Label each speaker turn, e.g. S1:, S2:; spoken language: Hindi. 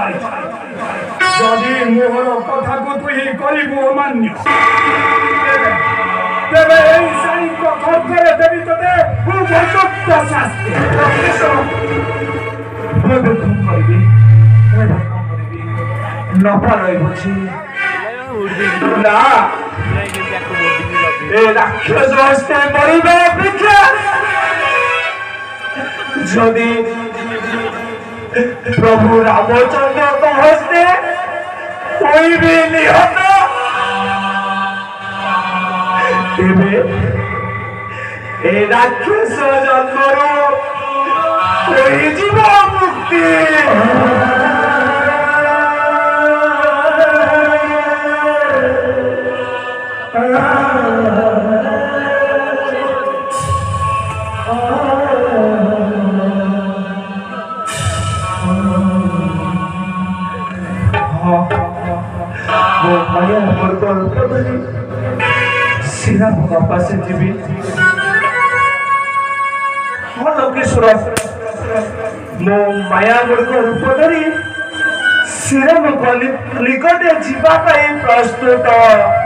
S1: जदि मोहर कथा को तुही करू अमान्य तेरे साई को खर्चरे देवी तोते उपयुक्त शास्ति नफा रही ना राक्षस हस्ते मरिबा अपेक्षा जदि प्रभु रामचंद्र को हस्ते कोई भी निहत ए राक्षस जन्मरू कोई जीव मुक्ति सीधा बापा से जीवी हाँ लोकेश्वर मो माया गुड़ रूप धरी श्रीराम निकटे जीवा प्रस्तुत